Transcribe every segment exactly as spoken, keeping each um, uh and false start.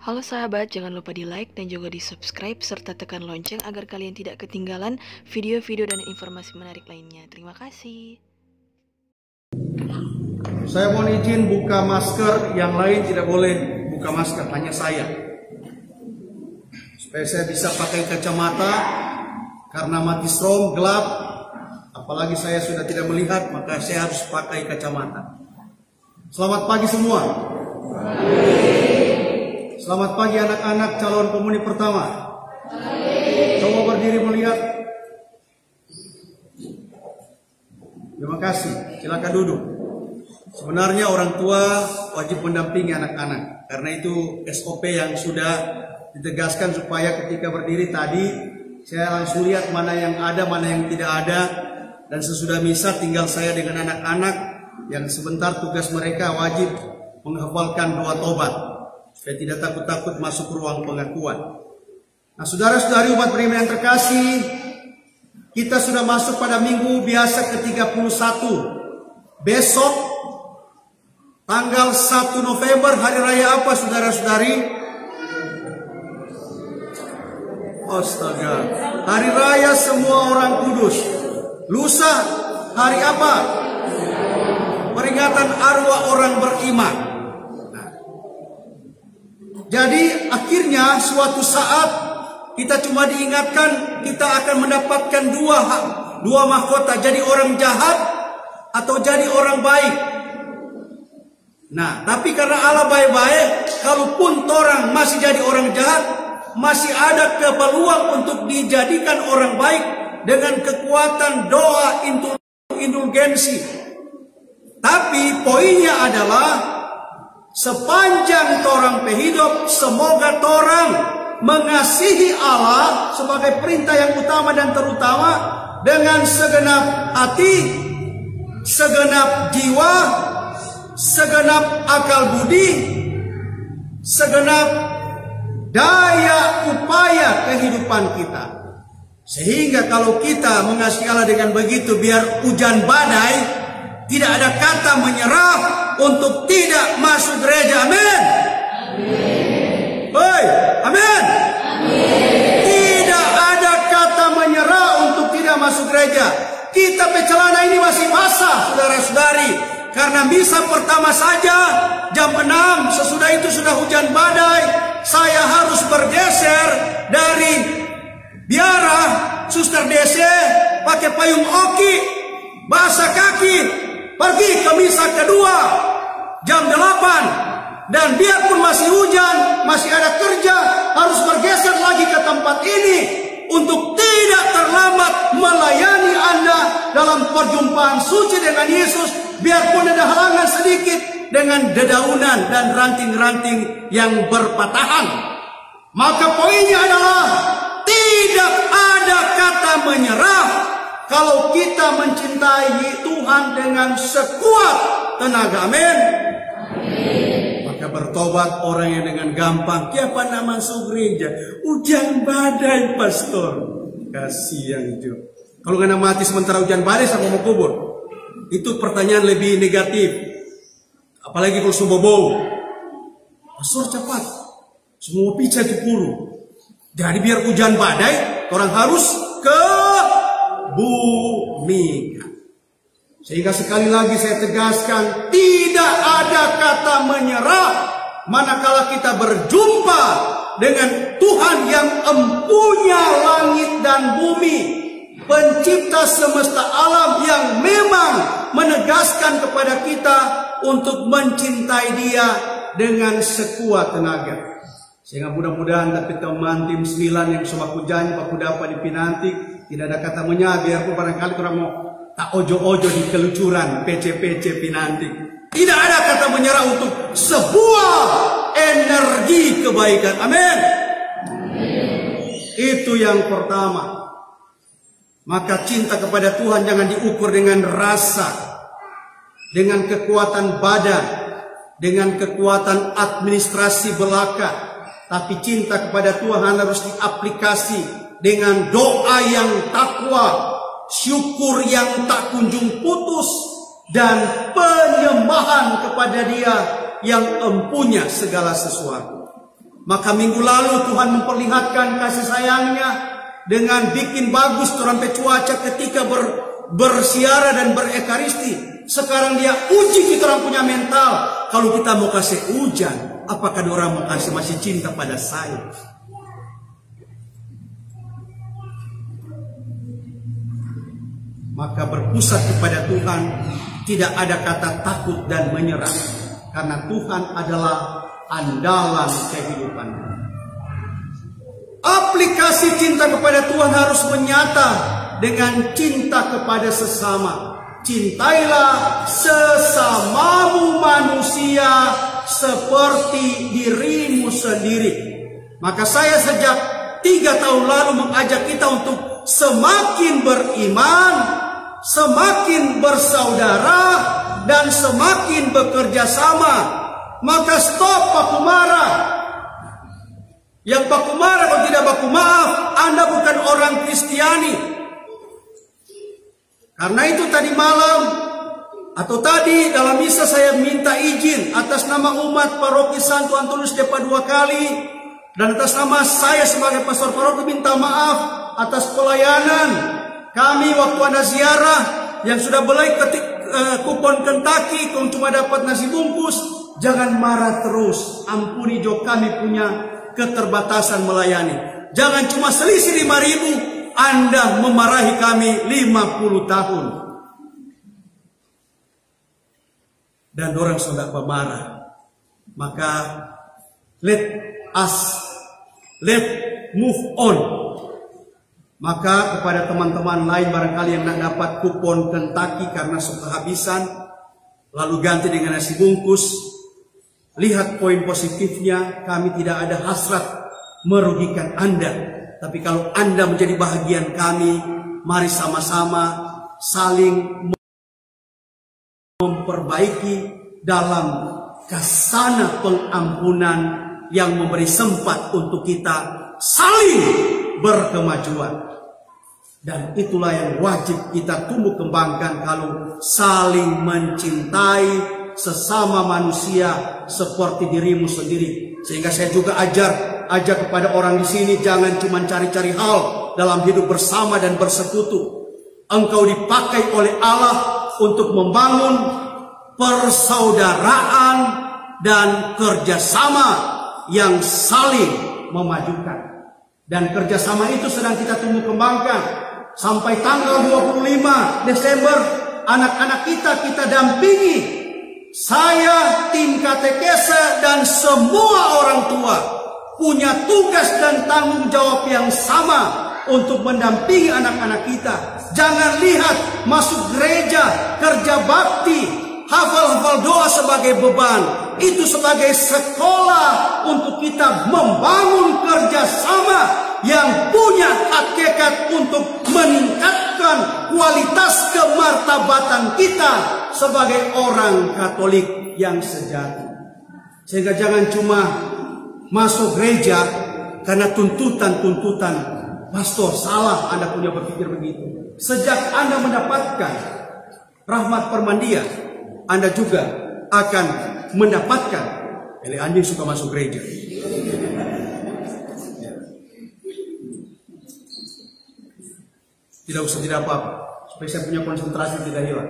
Halo sahabat, jangan lupa di like dan juga di subscribe serta tekan lonceng agar kalian tidak ketinggalan video-video dan informasi menarik lainnya. Terima kasih. Saya mohon izin buka masker, yang lain tidak boleh buka masker, hanya saya. Supaya saya bisa pakai kacamata, karena mati strom, gelap, apalagi saya sudah tidak melihat, maka saya harus pakai kacamata. Selamat pagi semua. Selamat pagi anak-anak calon penghuni pertama. Coba berdiri melihat. Terima kasih, silakan duduk. Sebenarnya orang tua wajib mendampingi anak-anak, karena itu S O P yang sudah ditegaskan supaya ketika berdiri tadi saya langsung lihat mana yang ada, mana yang tidak ada, dan sesudah misa tinggal saya dengan anak-anak yang sebentar tugas mereka wajib menghafalkan doa tobat supaya tidak takut-takut masuk ruang pengakuan. Nah, saudara-saudari umat beriman yang terkasih, kita sudah masuk pada minggu biasa ke tiga puluh satu. Besok tanggal satu November, hari raya apa saudara-saudari? Astaga, hari raya semua orang kudus. Lusa, hari apa? Peringatan arwah orang beriman. Nah, jadi akhirnya suatu saat kita cuma diingatkan kita akan mendapatkan dua dua mahkota, jadi orang jahat atau jadi orang baik. Nah, tapi karena Allah baik-baik, kalaupun orang masih jadi orang jahat, masih ada peluang untuk dijadikan orang baik dengan kekuatan doa indulgensi. Tapi poinnya adalah sepanjang torang hidup, semoga torang mengasihi Allah sebagai perintah yang utama dan terutama dengan segenap hati, segenap jiwa, segenap akal budi, segenap daya upaya kehidupan kita. Sehingga kalau kita mengasihi Allah dengan begitu, biar hujan badai, tidak ada kata menyerah untuk tidak masuk gereja. Amin. Hoi, amin. Tidak ada kata menyerah untuk tidak masuk gereja. Kita pecelana ini masih basah, saudara-saudari. Karena misa pertama saja jam enam, sesudah itu sudah hujan badai. Saya harus bergeser dari biara suster D C pakai payung oki, basah kaki, pergi ke misa kedua jam delapan. Dan biarpun masih hujan, masih ada kerja, harus bergeser lagi ke tempat ini untuk tidak terlambat melayani Anda dalam perjumpaan suci dengan Yesus. Biarpun ada halangan sedikit dengan dedaunan dan ranting-ranting yang berpatahan. Maka poinnya adalah tidak ada kata menyerah kalau kita mencintai Tuhan dengan sekuat tenaga. Amin. Maka bertobat orang yang dengan gampang, siapa nama masuk gereja? Hujan badai, pastor. Kasihan itu. Kalau kena mati sementara hujan badai sama mau kubur, itu pertanyaan lebih negatif. Apalagi kalau semua bau. Pastor cepat, semua pica itu puluh. Jadi biar hujan badai, orang harus ke bumi. Sehingga sekali lagi saya tegaskan, tidak ada kata menyerah manakala kita berjumpa dengan Tuhan yang empunya langit dan bumi, pencipta semesta alam, yang memang menegaskan kepada kita untuk mencintai Dia dengan sekuat tenaga. Sehingga mudah-mudahan dapat teman tim sembilan yang semaku janji aku dapat di Pinanti, tidak ada kata menyerah. Biarpun barangkali orang mau tak ojo-ojo di kelucuran P C P C Pinanti, tidak ada kata menyerah untuk sebuah energi kebaikan. Amin. Itu yang pertama. Maka cinta kepada Tuhan jangan diukur dengan rasa, dengan kekuatan badan, dengan kekuatan administrasi belaka. Tapi cinta kepada Tuhan harus diaplikasi dengan doa yang takwa, syukur yang tak kunjung putus, dan penyembahan kepada Dia yang empunya segala sesuatu. Maka minggu lalu Tuhan memperlihatkan kasih sayangnya dengan bikin bagus sampai cuaca ketika ber, bersiara dan berekaristi. Sekarang dia uji kita orang punya mental. Kalau kita mau kasih hujan, apakah orang mau kasih masih cinta pada saya? Maka berpusat kepada Tuhan, tidak ada kata takut dan menyerah. Karena Tuhan adalah andalan kehidupan. Aplikasi cinta kepada Tuhan harus menyata dengan cinta kepada sesama. Cintailah sesamamu manusia seperti dirimu sendiri. Maka saya sejak tiga tahun lalu mengajak kita untuk semakin beriman, semakin bersaudara, dan semakin bekerja sama. Maka stop baku marah. Yang baku marah kalau tidak baku maaf, Anda bukan orang Kristiani. Karena itu tadi malam atau tadi dalam misa saya minta izin atas nama umat Paroki Santo Antonius Depa dua kali, dan atas nama saya sebagai pastor paroki minta maaf atas pelayanan kami waktu ada ziarah yang sudah beli ketik uh, kupon Kentucky kau cuma dapat nasi bungkus. Jangan marah terus, ampuni jo kami punya keterbatasan melayani. Jangan cuma selisih lima ribu, Anda memarahi kami lima puluh tahun. Dan orang sudah pemarah. Maka let us let move on. Maka kepada teman-teman lain barangkali yang tidak dapat kupon Kentucky karena sudah kehabisan, lalu ganti dengan nasi bungkus. Lihat poin positifnya, kami tidak ada hasrat merugikan Anda. Tapi kalau Anda menjadi bahagian kami, mari sama-sama saling memperbaiki dalam kasana pengampunan yang memberi sempat untuk kita saling berkemajuan. Dan itulah yang wajib kita tumbuh kembangkan kalau saling mencintai sesama manusia seperti dirimu sendiri. Sehingga saya juga ajar ajak kepada orang di sini, jangan cuma cari-cari hal dalam hidup bersama dan bersekutu. Engkau dipakai oleh Allah untuk membangun persaudaraan dan kerjasama yang saling memajukan. Dan kerjasama itu sedang kita tumbuh kembangkan. Sampai tanggal dua puluh lima Desember, anak-anak kita kita dampingi. Saya, tim katekese, dan semua orang tua punya tugas dan tanggung jawab yang sama untuk mendampingi anak-anak kita. Jangan lihat masuk gereja, kerja bakti, hafal-hafal doa sebagai beban. Itu sebagai sekolah untuk kita membangun kerjasama yang punya hakikat untuk meningkatkan kualitas kemartabatan kita sebagai orang Katolik yang sejati. Sehingga jangan cuma masuk gereja karena tuntutan-tuntutan pastor. Salah Anda punya berpikir begitu. Sejak Anda mendapatkan rahmat permandian, Anda juga akan mendapatkan. Ele anjing suka masuk gereja. Tidak usah, tidak apa-apa, supaya saya punya konsentrasi tidak hilang.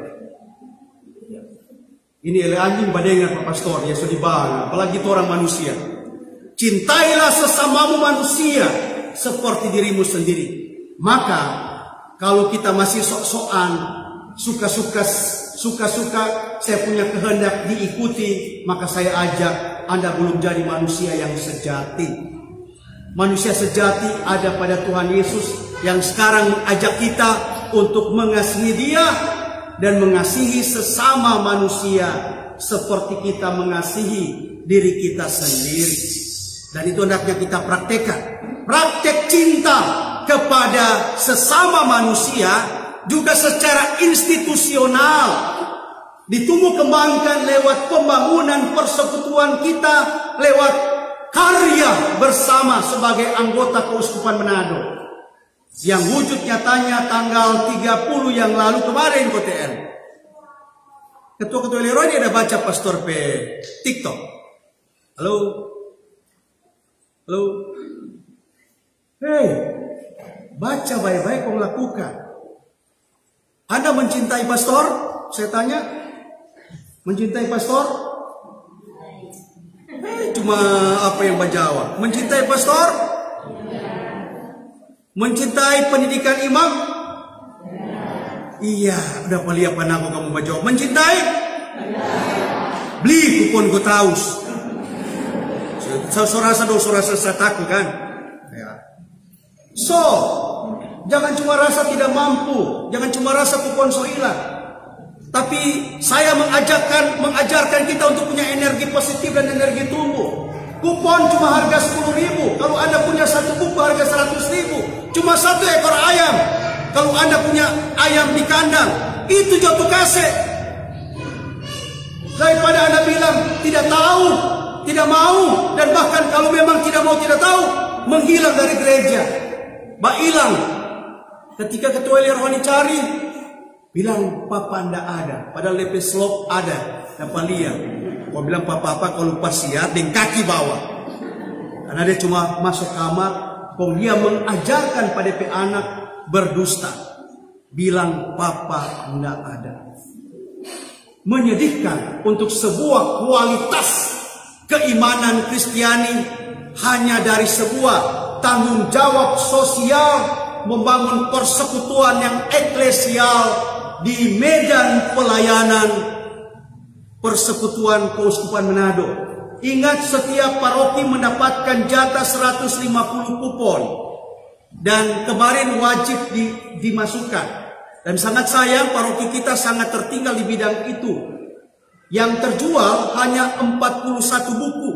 Ini ele anjing badengan Pak Pastor, ya sudah bang, apalagi itu orang manusia. Cintailah sesamamu manusia seperti dirimu sendiri. Maka kalau kita masih sok-sokan, suka-suka, suka-suka, saya punya kehendak diikuti, maka saya ajak Anda belum jadi manusia yang sejati. Manusia sejati ada pada Tuhan Yesus yang sekarang mengajak kita untuk mengasihi Dia dan mengasihi sesama manusia seperti kita mengasihi diri kita sendiri. Dan itu hendaknya kita praktekkan. Praktek cinta kepada sesama manusia juga secara institusional ditumbuh kembangkan lewat pembangunan persekutuan kita, lewat karya bersama sebagai anggota Keuskupan Manado yang wujud nyatanya tanggal tiga puluh yang lalu kemarin K T N. Ketua-ketua Leroy dia ada baca pastor pe TikTok. Halo. Halo? Hei, baca baik-baik kau lakukan. Anda mencintai pastor? Saya tanya. Mencintai pastor? Eh, cuma apa yang menjawab? Mencintai pastor? Mencintai pendidikan imam? Iya, udah paliap aku kamu menjawab. Mencintai? Beli kupon gue taus. Saya rasa dosa rasa saya takut kan? So, jangan cuma rasa tidak mampu, jangan cuma rasa kupon so hilang. Tapi saya mengajarkan mengajarkan kita untuk punya energi positif dan energi tumbuh. Kupon cuma harga sepuluh ribu. Kalau Anda punya satu buku harga seratus ribu. Cuma satu ekor ayam. Kalau Anda punya ayam di kandang, itu jatuh kasih. Daripada Anda bilang tidak tahu, tidak mau, dan bahkan kalau memang tidak mau tidak tahu, menghilang dari gereja. Mbak hilang. Ketika ketua rohani cari, bilang papa anda ada, padahal lepe slop ada. Apa lihat? Kau bilang papa apa kalau lupa siat dengan kaki bawah. Karena dia cuma masuk kamar, kau dia mengajarkan pada pe anak berdusta. Bilang papa anda ada. Menyedihkan untuk sebuah kualitas keimanan Kristiani hanya dari sebuah tanggung jawab sosial membangun persekutuan yang eklesial di medan pelayanan persekutuan Keuskupan Manado. Ingat, setiap paroki mendapatkan jatah seratus lima puluh kupon dan kemarin wajib di, dimasukkan. Dan sangat sayang paroki kita sangat tertinggal di bidang itu. Yang terjual hanya empat puluh satu buku.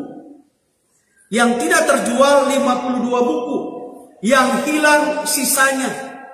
Yang tidak terjual lima puluh dua buku. Yang hilang sisanya.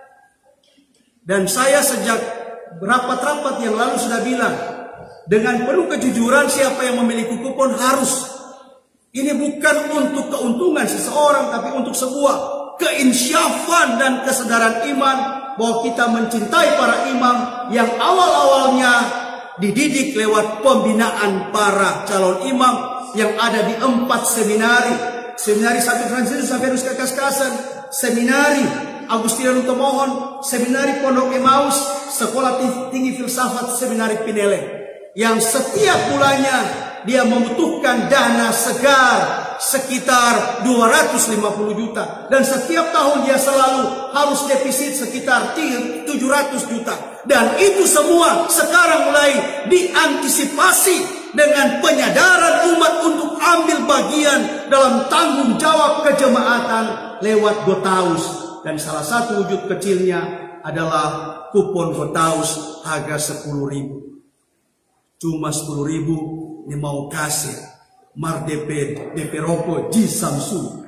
Dan saya sejak rapat-rapat yang lalu sudah bilang, dengan penuh kejujuran siapa yang memiliki kupon harus. Ini bukan untuk keuntungan seseorang, tapi untuk sebuah keinsyafan dan kesadaran iman bahwa kita mencintai para imam yang awal-awalnya dididik lewat pembinaan para calon imam yang ada di empat seminari. Seminari Santo Fransiskus Xavierus Kakaskasan, Seminari Agustinus Tomohon, Seminari Pondok Emmaus, Sekolah Tinggi Filsafat Seminari Pinele, yang setiap bulannya dia membutuhkan dana segar sekitar dua ratus lima puluh juta, dan setiap tahun dia selalu harus defisit sekitar tujuh ratus juta. Dan itu semua sekarang mulai diantisipasi dengan penyadaran umat untuk ambil bagian dalam tanggung jawab kejemaatan lewat Gotaus. Dan salah satu wujud kecilnya adalah kupon Gotaus harga sepuluh ribu. Cuma sepuluh ribu ini mau kasih Mar D P D P rokok Ji Samsung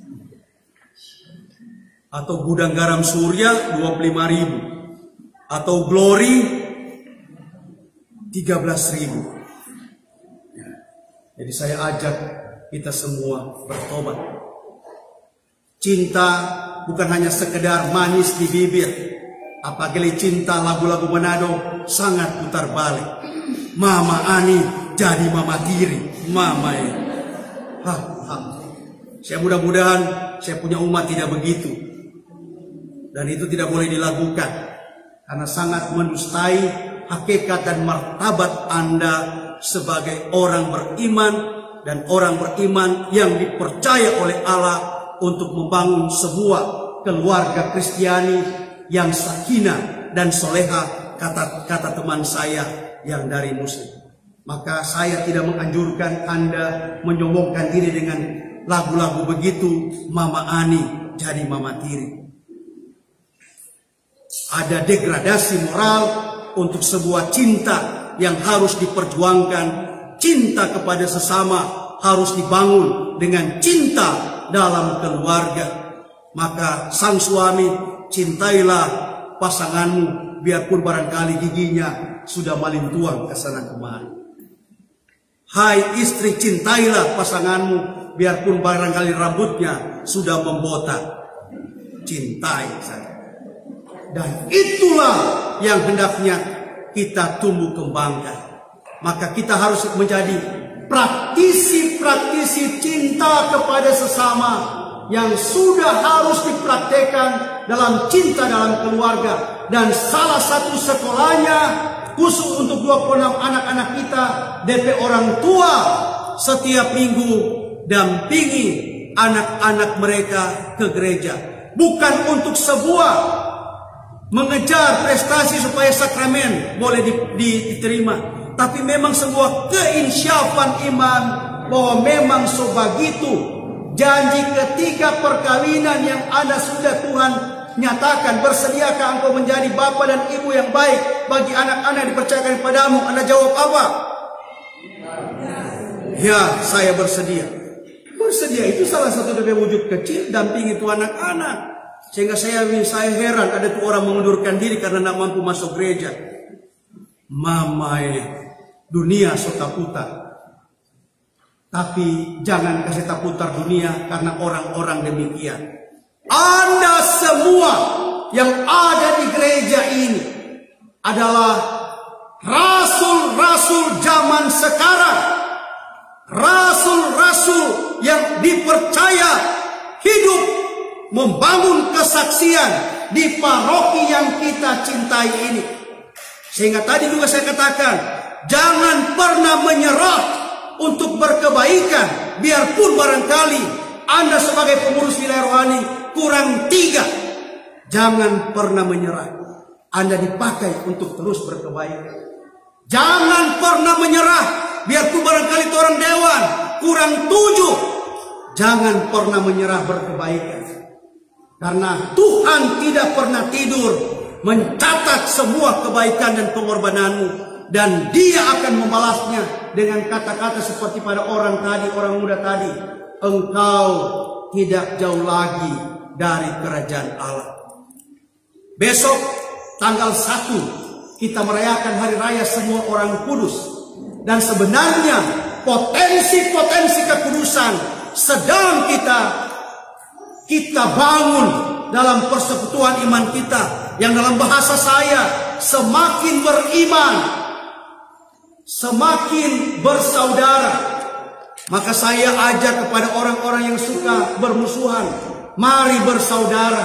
atau gudang garam Surya dua puluh lima ribu atau Glory tiga belas ribu. Jadi saya ajak kita semua bertobat. Cinta bukan hanya sekedar manis di bibir. Apalagi cinta lagu-lagu Manado sangat putar balik. Mama Ani jadi mama tiri. Mama ya. Ha, ha. Saya mudah-mudahan saya punya umat tidak begitu. Dan itu tidak boleh dilakukan. Karena sangat mendustai hakikat dan martabat Anda sebagai orang beriman dan orang beriman yang dipercaya oleh Allah untuk membangun sebuah keluarga Kristiani yang sakinah dan soleha, kata kata teman saya yang dari Muslim. Maka saya tidak menganjurkan Anda menyombongkan diri dengan lagu-lagu begitu, Mama Ani jadi mama tiri. Ada degradasi moral untuk sebuah cinta yang harus diperjuangkan. Cinta kepada sesama harus dibangun dengan cinta dalam keluarga. Maka sang suami, cintailah pasanganmu biarpun barangkali giginya sudah malintuang ke sana kemari. Hai istri, cintailah pasanganmu biarpun barangkali rambutnya sudah membotak. Cintai saja. Dan itulah yang hendaknya kita tumbuh kembangkan. Maka kita harus menjadi praktisi-praktisi cinta kepada sesama yang sudah harus dipraktekkan dalam cinta dalam keluarga. Dan salah satu sekolahnya khusus untuk dua puluh enam anak-anak kita, D P orang tua setiap minggu dampingi anak-anak mereka ke gereja. Bukan untuk sebuah mengejar prestasi supaya sakramen boleh diterima, tapi memang sebuah keinsyafan iman bahwa memang sebegitu janji ketika perkawinan yang Anda sudah Tuhan nyatakan, bersediakah engkau menjadi bapa dan ibu yang baik bagi anak-anak dipercayakan padamu? Anda jawab apa? Ya, saya bersedia. Bersedia itu salah satu dari wujud kecil dampingi itu anak-anak. Sehingga saya saya heran ada tuh orang mengundurkan diri karena tidak mampu masuk gereja. Mamai dunia suka putar. Tapi jangan kasih tak putar dunia karena orang-orang demikian. Anda semua yang ada di gereja ini adalah rasul-rasul zaman sekarang. Rasul-rasul yang dipercaya hidup membangun kesaksian di paroki yang kita cintai ini. Sehingga tadi juga saya katakan, jangan pernah menyerah untuk berkebaikan. Biarpun barangkali Anda sebagai pengurus wilayah rohani kurang tiga, jangan pernah menyerah. Anda dipakai untuk terus berkebaikan. Jangan pernah menyerah. Biarpun barangkali itu orang dewan kurang tujuh, jangan pernah menyerah berkebaikan. Karena Tuhan tidak pernah tidur mencatat semua kebaikan dan pengorbananmu, dan Dia akan membalasnya dengan kata-kata seperti pada orang tadi, orang muda tadi, engkau tidak jauh lagi dari kerajaan Allah. Besok tanggal satu kita merayakan hari raya semua orang kudus, dan sebenarnya potensi-potensi kekudusan sedang kita kita bangun dalam persekutuan iman kita, yang dalam bahasa saya semakin beriman, semakin bersaudara. Maka saya ajak kepada orang-orang yang suka bermusuhan, mari bersaudara.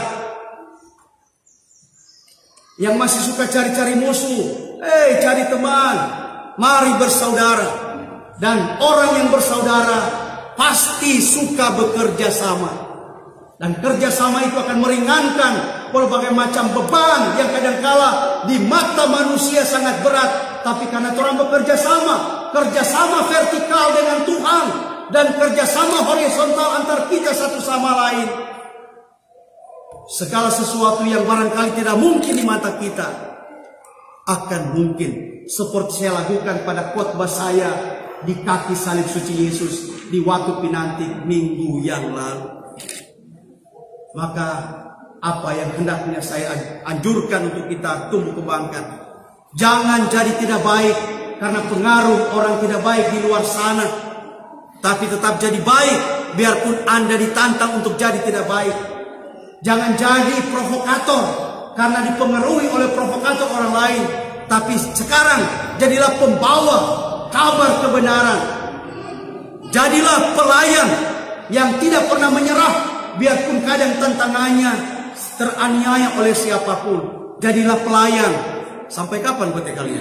Yang masih suka cari-cari musuh, eh cari teman, mari bersaudara. Dan orang yang bersaudara pasti suka bekerja sama. Dan kerjasama itu akan meringankan berbagai macam beban yang kadangkala di mata manusia sangat berat. Tapi karena orang bekerja sama, kerjasama vertikal dengan Tuhan, dan kerjasama horizontal antar kita satu sama lain, segala sesuatu yang barangkali tidak mungkin di mata kita akan mungkin. Seperti saya lakukan pada khotbah saya di kaki salib suci Yesus di waktu Pinantik minggu yang lalu. Maka apa yang hendaknya saya anjurkan untuk kita tumbuh kembangkan, jangan jadi tidak baik karena pengaruh orang tidak baik di luar sana, tapi tetap jadi baik biarpun Anda ditantang untuk jadi tidak baik. Jangan jadi provokator karena dipengaruhi oleh provokator orang lain, tapi sekarang jadilah pembawa kabar kebenaran. Jadilah pelayan yang tidak pernah menyerah biarpun kadang tantangannya teraniaya oleh siapapun. Jadilah pelayan. Sampai kapan buat kalian?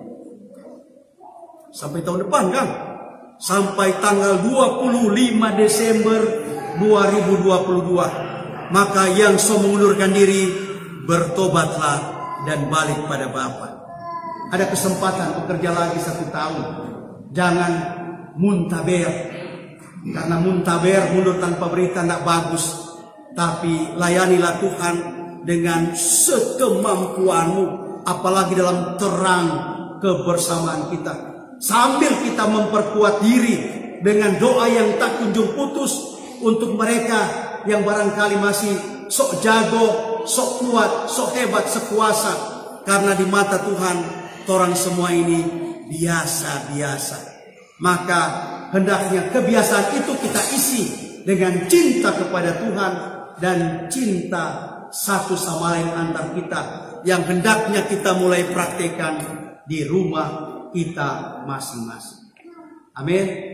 Sampai tahun depan kan? Sampai tanggal dua puluh lima Desember dua ribu dua puluh dua. Maka yang so mengundurkan diri, bertobatlah dan balik pada Bapa. Ada kesempatan bekerja lagi satu tahun. Jangan muntaber. Karena muntaber, mundur tanpa berita, tidak bagus. Tapi layanilah Tuhan dengan sekemampuanmu, apalagi dalam terang kebersamaan kita. Sambil kita memperkuat diri dengan doa yang tak kunjung putus untuk mereka yang barangkali masih sok jago, sok kuat, sok hebat, sekuasa. Karena di mata Tuhan, orang semua ini biasa-biasa. Maka hendaknya kebiasaan itu kita isi dengan cinta kepada Tuhan dan cinta satu sama lain antar kita, yang hendaknya kita mulai praktekkan di rumah kita masing-masing. Amin.